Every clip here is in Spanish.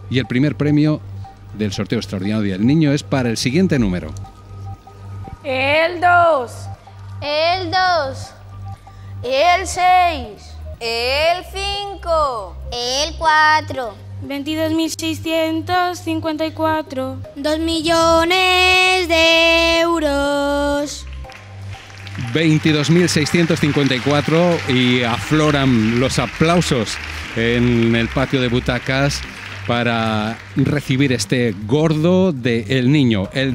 Y el primer premio del sorteo extraordinario del niño es para el siguiente número. El 2. El 2. El 6. El 5. El 4. 22.654. 2 millones de euros. 22.654 y afloran los aplausos en el patio de butacas para recibir este gordo de El Niño, el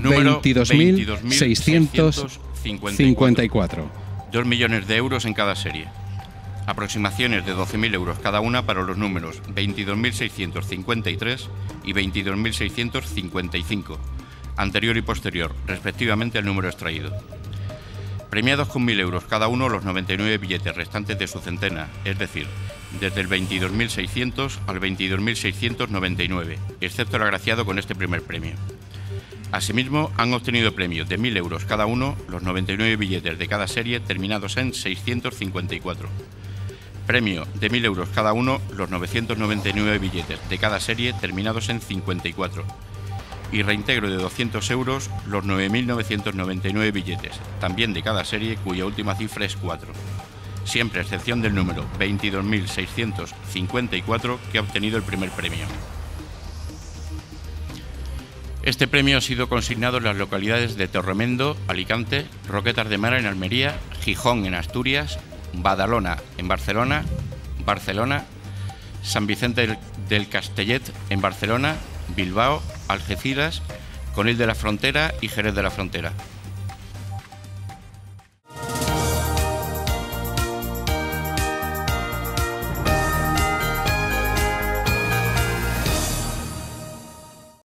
22.654. 2 millones de euros en cada serie. Aproximaciones de 12.000 euros cada una para los números 22.653 y 22.655, anterior y posterior, respectivamente al número extraído. Premiados con 1.000 euros cada uno los 99 billetes restantes de su centena, es decir, desde el 22.600 al 22.699, excepto el agraciado con este primer premio. Asimismo, han obtenido premios de 1.000 euros cada uno los 99 billetes de cada serie terminados en 654. Premio de 1.000 euros cada uno los 999 billetes de cada serie terminados en 54. Y reintegro de 200 euros los 9.999 billetes, también de cada serie, cuya última cifra es 4. Siempre a excepción del número 22.654 que ha obtenido el primer premio. Este premio ha sido consignado en las localidades de Torremendo, Alicante, Roquetas de Mar en Almería, Gijón en Asturias, Badalona en Barcelona, San Vicente del Castellet en Barcelona, Bilbao, Algeciras, Conil de la Frontera y Jerez de la Frontera.